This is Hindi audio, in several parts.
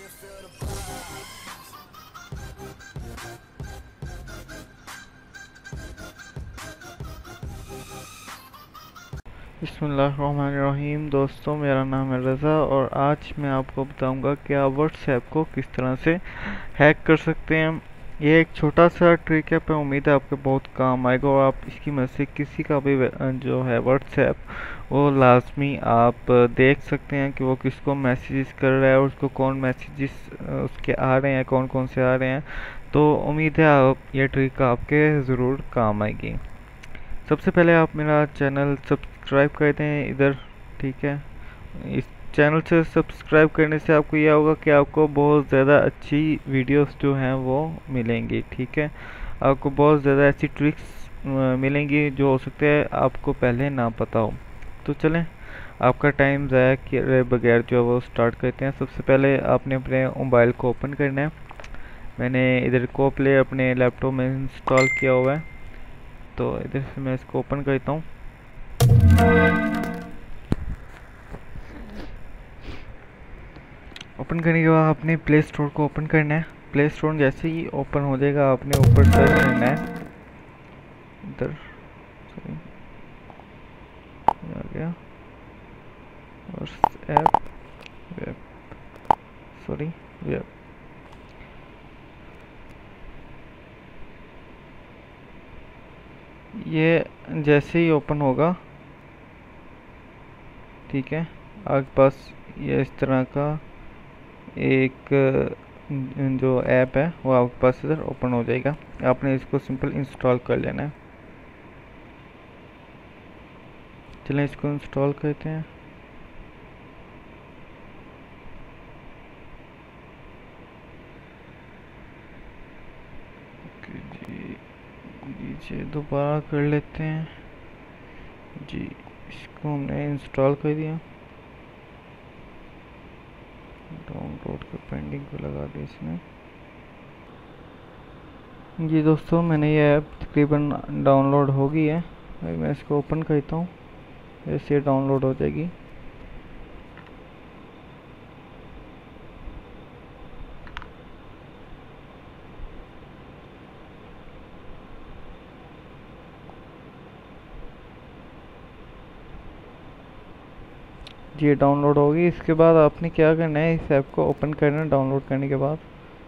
बिस्मिल्लाहिर्रहमानिर्रहीम। दोस्तों, मेरा नाम है रज़ा और आज मैं आपको बताऊंगा कि आप व्हाट्सएप को किस तरह से हैक कर सकते हैं। ये एक छोटा सा ट्रिक है, पर उम्मीद है आपके बहुत काम आएगा और आप इसकी मदद से किसी का भी जो है व्हाट्सएप वो लाजमी आप देख सकते हैं कि वो किसको मैसेजेस कर रहा है और उसको कौन मैसेजेस उसके आ रहे हैं, कौन कौन से आ रहे हैं। तो उम्मीद है आप ये ट्रिक आपके ज़रूर काम आएगी। सबसे पहले आप मेरा चैनल सब्सक्राइब कर दें इधर, ठीक है। इस चैनल से सब्सक्राइब करने से आपको यह होगा कि आपको बहुत ज़्यादा अच्छी वीडियोस जो हैं वो मिलेंगी, ठीक है। आपको बहुत ज़्यादा ऐसी ट्रिक्स मिलेंगी जो हो सकते हैं आपको पहले ना पता हो। तो चलें, आपका टाइम ज़ाया किए बगैर जो है वो स्टार्ट करते हैं। सबसे पहले आपने अपने मोबाइल को ओपन करना है। मैंने इधर को प्ले अपने लैपटॉप में इंस्टॉल किया हुआ है, तो इधर से मैं इसको ओपन करता हूँ। ओपन करने के बाद आपने प्ले स्टोर को ओपन करना है। प्ले स्टोर जैसे ही ओपन हो जाएगा आपने ऊपर सर्च करना है, इधर आ गया व्हाट्सएप वेब, सॉरी वेब। ये जैसे ही ओपन होगा, ठीक है, आपके पास ये इस तरह का एक जो ऐप है वो आपके पास इधर ओपन हो जाएगा। आपने इसको सिंपल इंस्टॉल कर लेना है। चलें इसको इंस्टॉल करते हैं। जी दोबारा कर लेते हैं जी। इसको हमने इंस्टॉल कर दिया, डाउनलोड का पेंडिंग को लगा दिया इसमें। जी दोस्तों, मैंने ये ऐप तकरीबन डाउनलोड हो गई है। अभी मैं इसको ओपन करता हूँ, ऐसे डाउनलोड हो जाएगी। जी डाउनलोड होगी। इसके बाद आपने क्या करना है, इस ऐप को ओपन करना है। डाउनलोड करने के बाद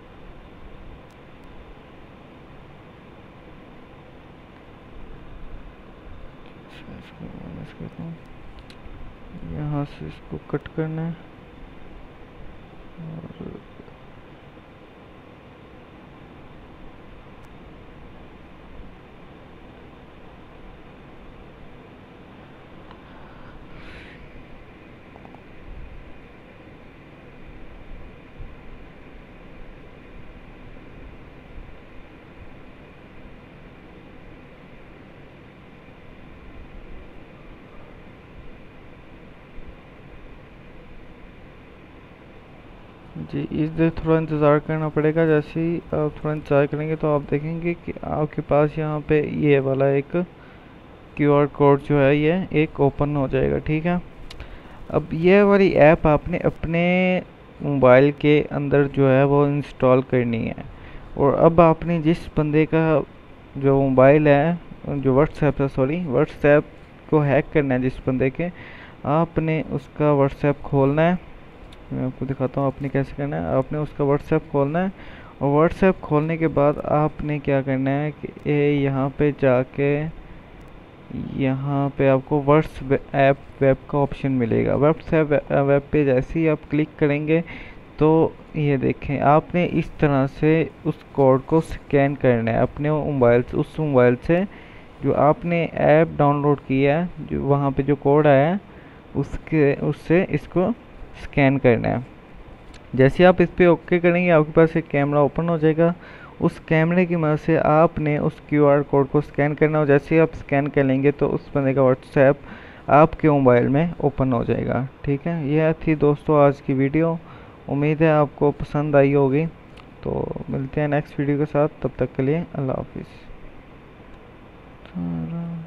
यहाँ से इसको कट करना है और जी इधर थोड़ा इंतज़ार करना पड़ेगा। जैसे ही आप थोड़ा इंतज़ार करेंगे तो आप देखेंगे कि आपके पास यहाँ पे ये वाला एक क्यूआर कोड जो है ये एक ओपन हो जाएगा, ठीक है। अब ये वाली ऐप आपने अपने मोबाइल के अंदर जो है वो इंस्टॉल करनी है। और अब आपने जिस बंदे का जो मोबाइल है, जो व्हाट्सएप है, सॉरी व्हाट्सएप को हैक करना है जिस बंदे के, आपने उसका व्हाट्सएप खोलना है। मैं आपको दिखाता हूँ आपने कैसे करना है। आपने उसका व्हाट्सएप खोलना है और व्हाट्सएप खोलने के बाद आपने क्या करना है कि यहाँ पे जाके यहाँ पे आपको व्हाट्सएप वेब का ऑप्शन मिलेगा। व्हाट्सएप वेब पे जैसे ही आप क्लिक करेंगे तो ये देखें, आपने इस तरह से उस कोड को स्कैन करना है अपने मोबाइल से। उस मोबाइल से जो आपने ऐप डाउनलोड किया है, जो वहाँ पे जो कोड आया है उससे इसको स्कैन करना है। जैसे आप इस पर ओके करेंगे आपके पास एक कैमरा ओपन हो जाएगा। उस कैमरे की मदद से आपने उस क्यूआर कोड को स्कैन करना हो। जैसे ही आप स्कैन कर लेंगे तो उस बंदे का व्हाट्सएप आपके मोबाइल में ओपन हो जाएगा, ठीक है। यह थी दोस्तों आज की वीडियो। उम्मीद है आपको पसंद आई होगी। तो मिलते हैं नेक्स्ट वीडियो के साथ, तब तक के लिए अल्लाह हाफिज़।